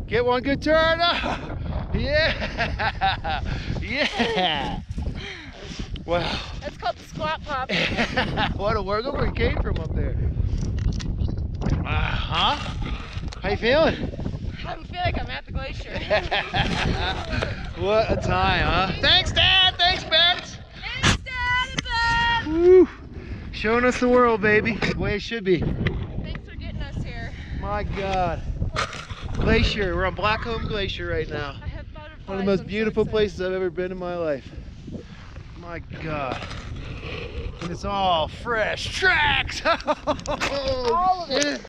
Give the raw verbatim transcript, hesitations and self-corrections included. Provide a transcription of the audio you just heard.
Get one good turn. Oh, yeah. Yeah. Wow. That's called the squat pop. What a work. Look where he came from up there. Uh-huh. How you feeling? I feel like I'm at the glacier. What a time, huh? Thanks, Dad. Thanks, Bert. Thanks, Dad and Woo. Showing us the world, baby. The way it should be. Thanks for getting us here. My God. Glacier. We're on Blackcomb Glacier right now. I have butterflies. One of the most I'm beautiful so places I've ever been in my life. My God. And it's all fresh tracks. All of it.